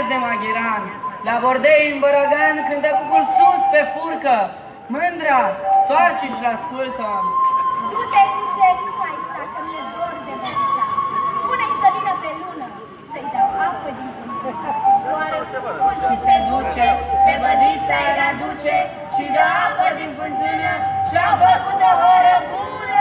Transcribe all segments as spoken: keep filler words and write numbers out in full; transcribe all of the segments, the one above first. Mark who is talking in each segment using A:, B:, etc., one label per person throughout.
A: de maghiran, la bordei în bărăgan, cântă cucul sus pe furcă. Mândra, toarce-și l-ascultă.
B: Du-te cu ce nu mai sta, că mi-e dor de mărița. Spune-i să vină pe lună, să-i dau apă din fântână. Oară fumul și se duce, pe mărița îl aduce și dă apă din fântână și-a făcut o horă bună.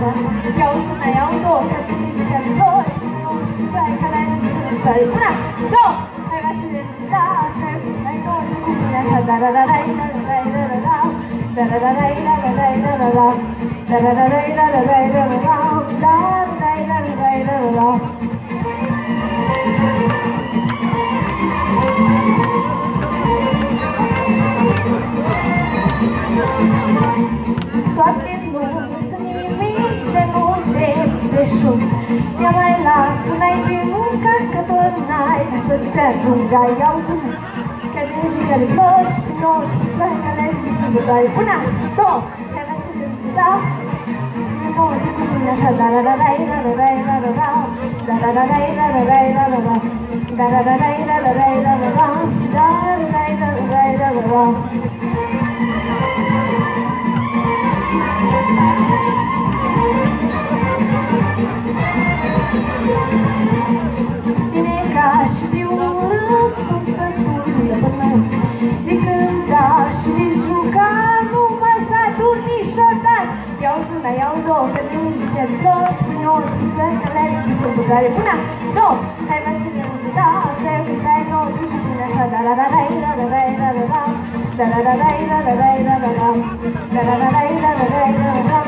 C: Iau una, iau două, că te miști de două, stai că l-ai stai. Una, două, hai va să le da, stai, hai două, cu mine așa, da da da da da da da da da. Da da da da da da da da da da. Da da da da da da da da da da. Da da da da da da da da. Toate nu sunt nimic de multe preșuri. Ia mai las una-i pe muncă, că tot n-ai să-ți ajungă. Iau una, că de și că le ploși, pinoși, să că le zici de doi. Una, două, hai mai să te da. Nouă zi cu mine așa, da da da da da da da da da da. Da da da da da da da da da da. Da da da da da da da da da da. Da da da da da da da. Bine ca și de urât sunt sătulă până de cânta și de juca, nu mai satur niciodată. Iau una, iau două, că de mici de ploși, prin nouă spusări, că le-ai zis în băgare. Una, două, hai mai să ne da, stai că dai nouă zi cu tine așa, da da da da da da da da da da. Da da da da da da da da da. Da da da da da da da da da.